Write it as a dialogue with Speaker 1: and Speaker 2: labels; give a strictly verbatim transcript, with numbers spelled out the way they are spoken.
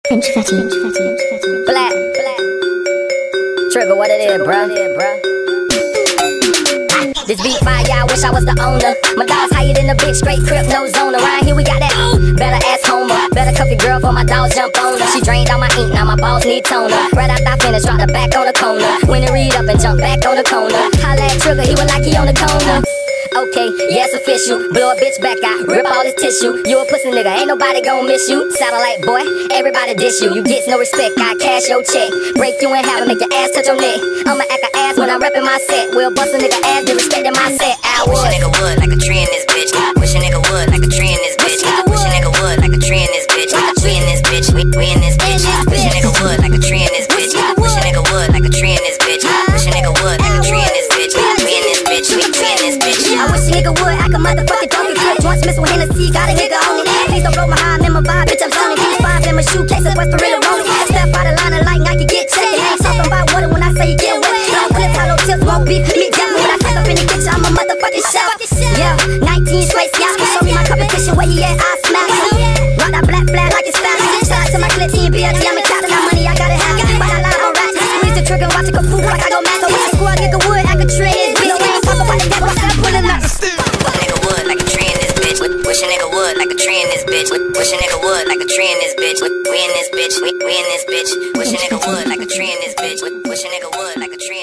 Speaker 1: French fatty.
Speaker 2: Black, black. Trigger, what it is, bruh? This beat fire, I wish I was the owner. My dog's higher than a bitch, straight crip, no zone. Around here we got that. Better ask Homer. Better cuff your girl for my dogs jump on her. She drained all my ink, now my balls need toner. Right after I finish, drop the back on the corner. When it read up and jump back on the corner. Holla at Trigger, he was like he on the corner. Okay, yes, official. Blow a bitch back out, rip all this tissue. You a pussy nigga, ain't nobody gon' miss you. Satellite boy, everybody dish you. You get no respect, I cash your check. Break you in half and make your ass touch your neck. I'ma act a ass when I'm reppin' my set. We'll bust a nigga ass, disrespectin' my set. I
Speaker 3: wish a nigga would, like a tree in this bitch. Wish a nigga would, like a tree in this bitch. Wish a nigga would, like a tree in this bitch. We in this bitch, we, we in this bitch. Wish a nigga would, like a tree in this bitch. Wish a nigga would, like a tree in this bitch. Wish a nigga would, like a tree in this bitch. We in this bitch, we, we in this bitch.
Speaker 2: I wish a nigga would act a motherfucking donkey flip. Once miss with Hennessy, got a nigga on it. Please don't blow my high, I'm in my vibe, bitch, I'm zoning. These five in my shoecases, what's for real rolling. Step out of line like Nike, get checked. Ain't talking about water when I say you get wet. Long clips, hollow tips, won't be me devil. When I step up in the kitchen, I'm a motherfucking chef. Yeah, nineteen straight scouts, show me my competition, where he at, I smack him. Rock that black flag like it's fast. Shout out to my clip, T and B L T, I'm counting that money, I gotta have it. But I lie on rats, squeeze the trigger, watch it go poof like I go mad. So with the squad, nigga would, I could trade his bitch. We ain't talking about the devil, I said pulling up.
Speaker 3: Wish a nigga would, like a tree in this bitch. Wish a nigga would, like a tree in this bitch. We in this bitch, we, we in this bitch. Wish a nigga would, like a tree in this bitch. Wish a nigga would, like a tree.